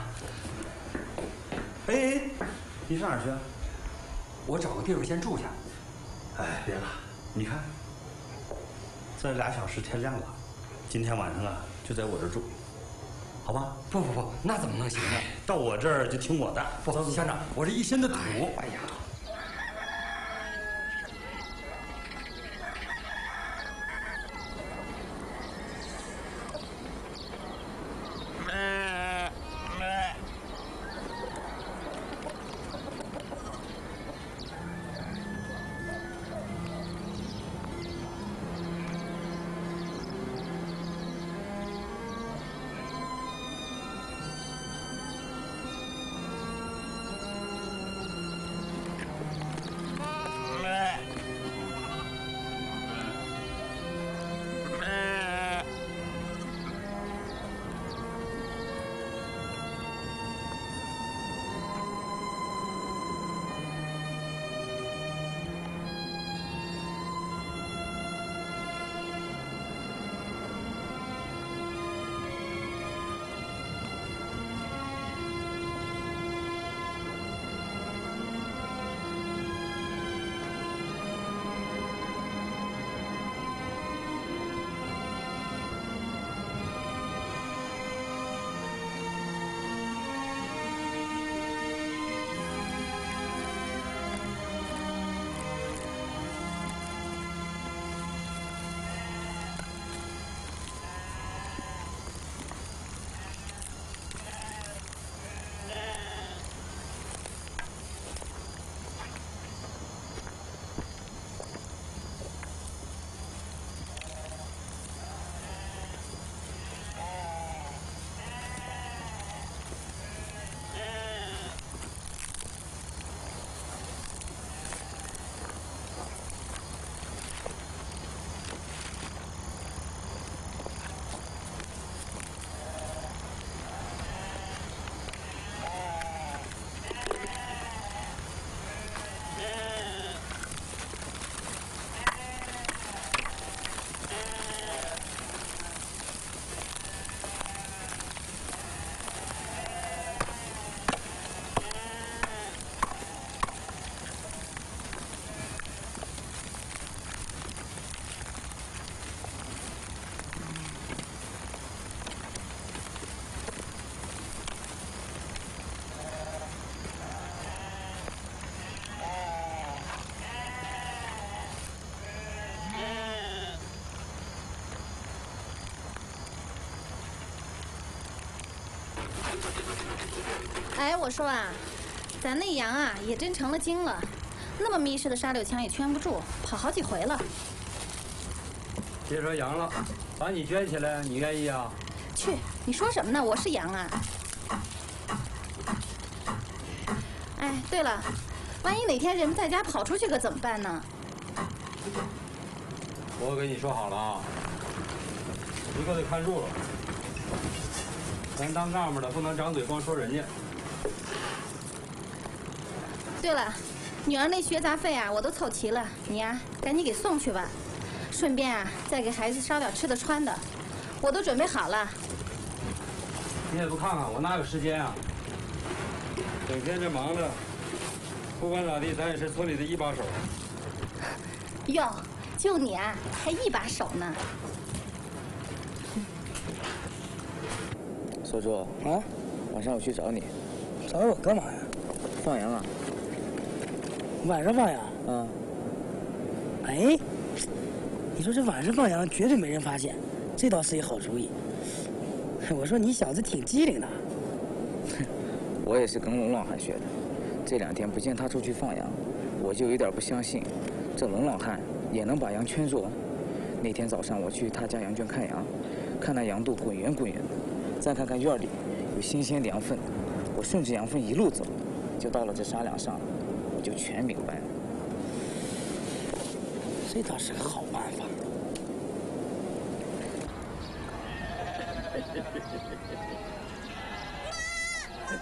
哎，你上哪儿去啊？ 我找个地方先住下。 哎，别了，你看，这俩小时天亮了，今天晚上啊就在我这儿住，好吧？ 不不不，那怎么能行呢？ 到我这儿就听我的。 不，乡长，我这一身的土。哎呀。 哎，我说啊，咱那羊啊也真成了精了，那么密实的沙柳墙也圈不住，跑好几回了。 别说羊了，把你圈起来，你愿意啊？ 去，你说什么呢？我是羊啊！哎，对了，万一哪天人在家跑出去可怎么办呢？ 我跟你说好了啊，你可得看住了。咱当干部的不能张嘴光说人家。 对了，女儿那学杂费啊，我都凑齐了，你呀、啊、赶紧给送去吧。顺便啊，再给孩子捎点吃的穿的，我都准备好了。 你也不看看我哪有时间啊？整天这忙着，不管咋地，咱也是村里的一把手。 哟，就你啊，还一把手呢。 小周啊， 晚上我去找你。 找我干嘛呀？ 放羊啊。 晚上放羊？ 嗯。 哎，你说这晚上放羊绝对没人发现，这倒是一好主意。我说你小子挺机灵的。 我也是跟龙老汉学的。这两天不见他出去放羊，我就有点不相信，这龙老汉也能把羊圈住。那天早上我去他家羊圈看羊，看那羊肚滚圆滚圆的，再看看院里有新鲜的羊粪，我顺着羊粪一路走，就到了这沙梁上了，我就全明白了。 这倒是个好办法。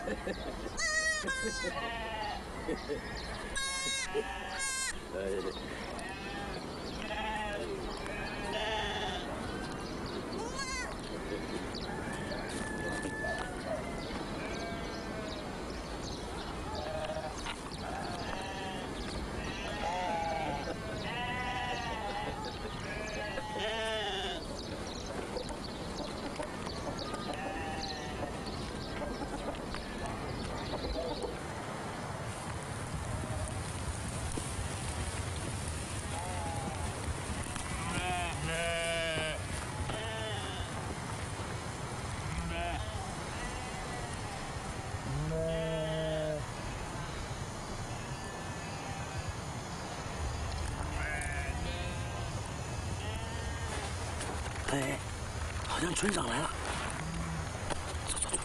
哎，好像村长来了。走走走。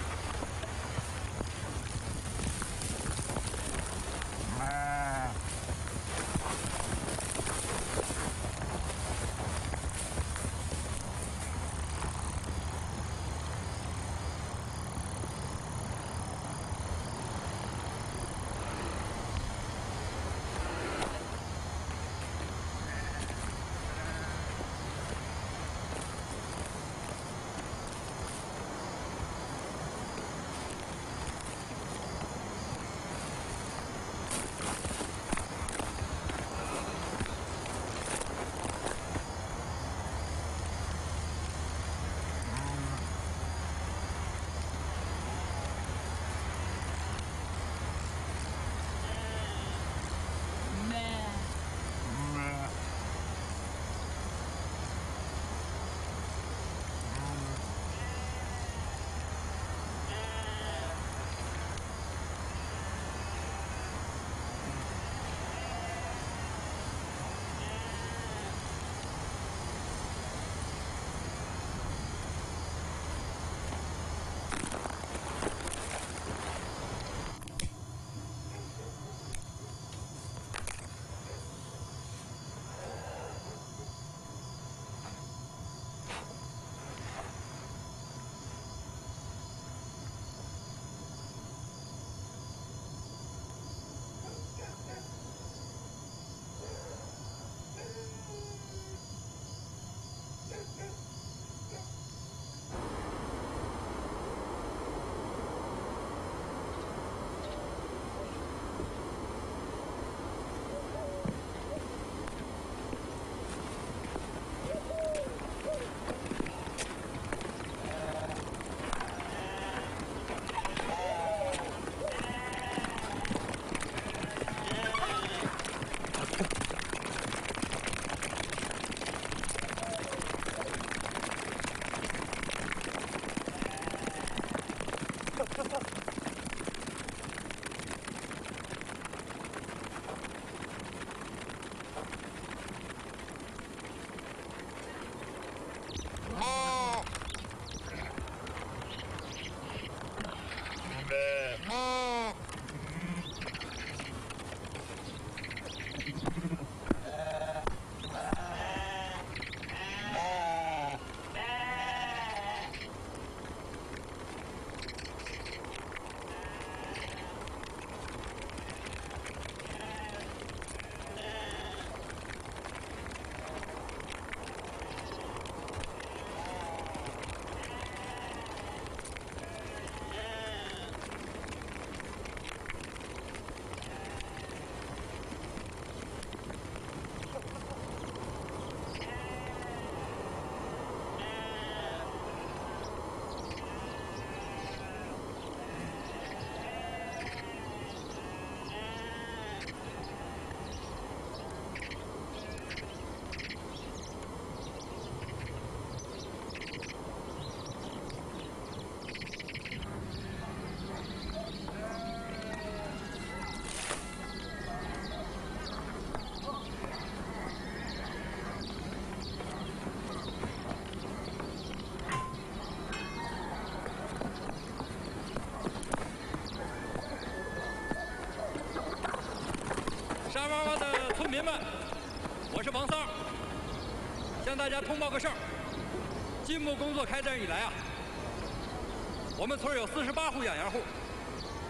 沙洼洼的村民们，我是王三儿，向大家通报个事儿。进牧工作开展以来啊，我们村有四十八户养羊户，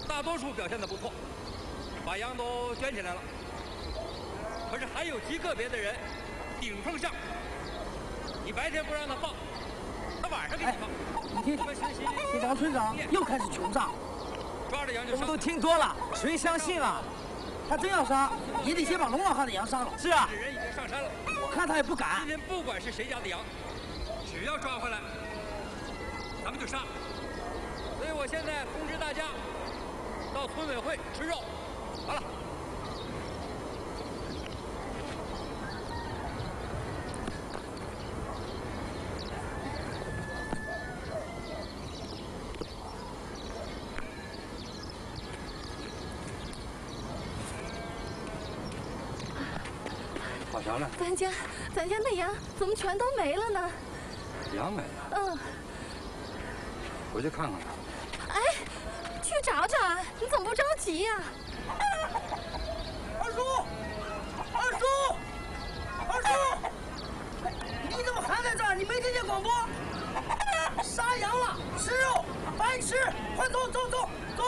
大多数表现得不错，把羊都圈起来了。可是还有极个别的人顶风上，你白天不让他放，他晚上给你放。 你听，这王村长又开始穷诈， 抓着羊就我们都听多了，谁相信啊？他真要杀，也得先把龙老汉的羊杀了。是啊， 人已经上山了， 我看他也不敢。 今天不管是谁家的羊，只要抓回来，咱们就杀。所以我现在通知大家，到村委会吃肉。好了。 跑啥了？ 咱家，咱家那羊怎么全都没了呢？ 羊没了。 嗯。 回去看看吧。 哎，去找找啊！你怎么不着急呀？ 二叔，二叔，二叔，你怎么还在这儿？你没听见广播？杀羊了，吃肉，白吃！快走走走走！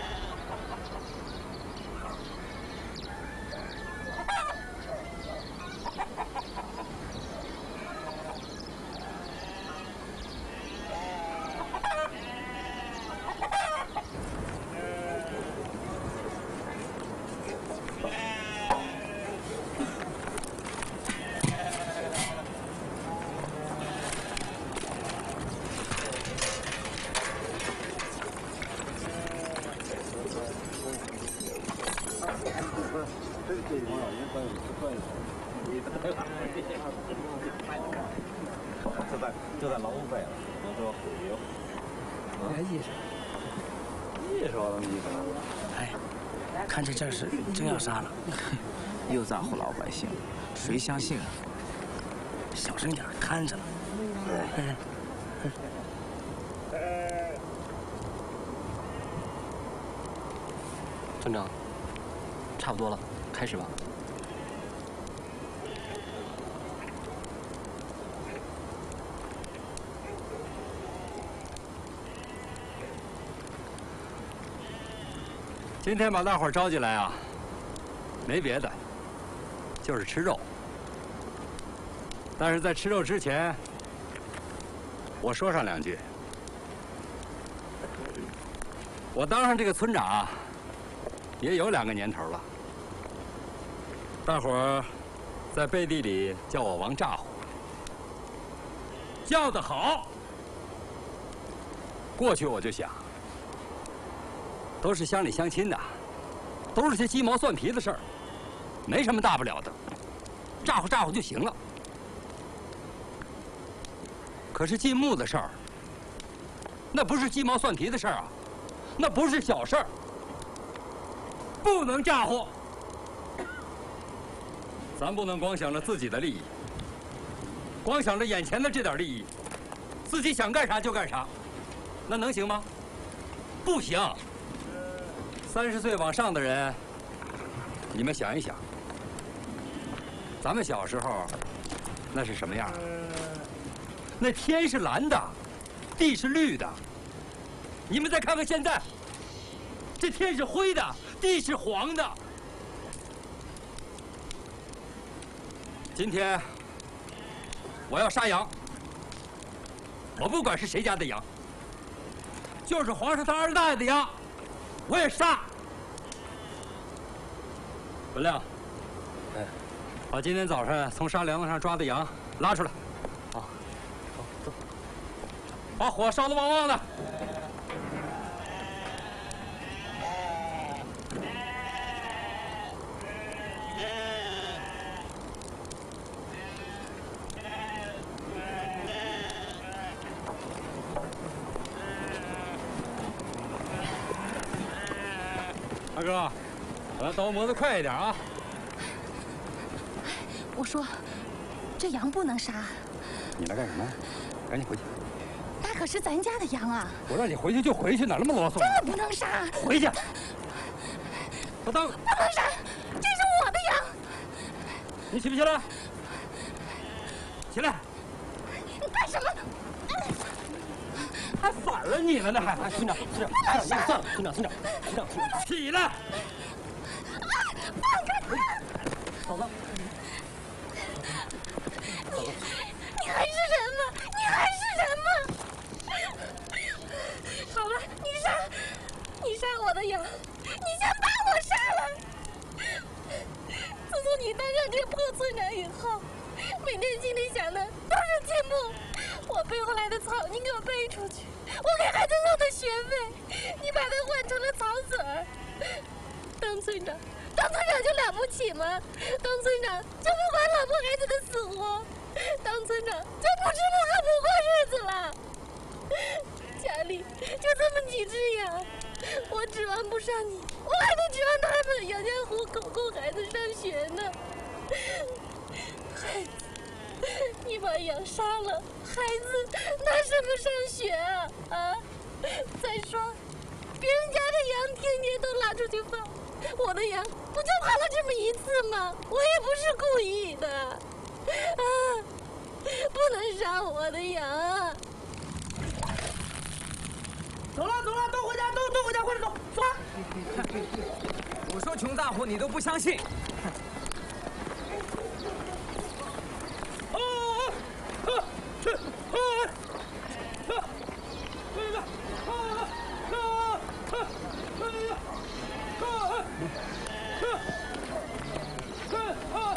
就在就在劳务费了，我说虎油。 来意思， 意思了，意思。 哎，看这阵势，真要杀了，又咋唬老百姓？谁相信啊？小声点，看着呢。哎。 村长，差不多了，开始吧。 今天把大伙儿招进来啊，没别的，就是吃肉。但是在吃肉之前，我说上两句。我当上这个村长啊，也有两个年头了。大伙儿在背地里叫我王咋呼，叫得好。过去我就想。都是乡里乡亲的，都是些鸡毛蒜皮的事儿，没什么大不了的，咋呼咋呼就行了。可是进墓的事儿，那不是鸡毛蒜皮的事儿啊，那不是小事儿，不能咋呼。咱不能光想着自己的利益，光想着眼前的这点利益，自己想干啥就干啥，那能行吗？不行。三十岁往上的人，你们想一想，咱们小时候那是什么样？那天是蓝的，地是绿的。你们再看看现在，这天是灰的，地是黄的。今天我要杀羊，我不管是谁家的羊，就是皇上他二大爷的羊。我也杀。文亮，哎，把今天早上从沙梁子上抓的羊拉出来。好，走，走。把火烧得旺旺的。二哥，把刀磨得快一点啊！ 我说，这羊不能杀。 你来干什么？赶紧回去。 那可是咱家的羊啊！ 我让你回去就回去，哪那么啰嗦？ 这不能杀！ 回去！把刀！ 不能杀！这是我的羊！ 你起不起来？起来！ 你干什么？ 还反了你了呢，还还村长，村长，村长，算了，村长，村长，村长，村长，起来！ 放开他！ 嫂子， 你你还是人吗？你还是人吗？好了，你杀，你杀我的羊，你先把我杀了。自从你当上这破村长以后，每天心里想的都是进步。我背回来的草你给我背出去，我给孩子送的学费，你把它换成了草籽儿。当村长，当村长就了不起吗？当村长就不管老婆孩子的死活，当村长就不吃不喝不过日子了。家里就这么几只羊，我指望不上你，我还得指望他们养家糊口供孩子上学呢。孩子，你把羊杀了，孩子拿什么上学啊？啊！再说，别人家的羊天天都拉出去放，我的羊不就跑了这么一次吗？我也不是故意的，啊！不能杀我的羊！ 走了走了，都回家，都都回家，快点走，走啊！ 我说穷大户你都不相信。 哦哦哦，去，哦哦，那个，哦哦哦，哎呀，哦，去，去，啊！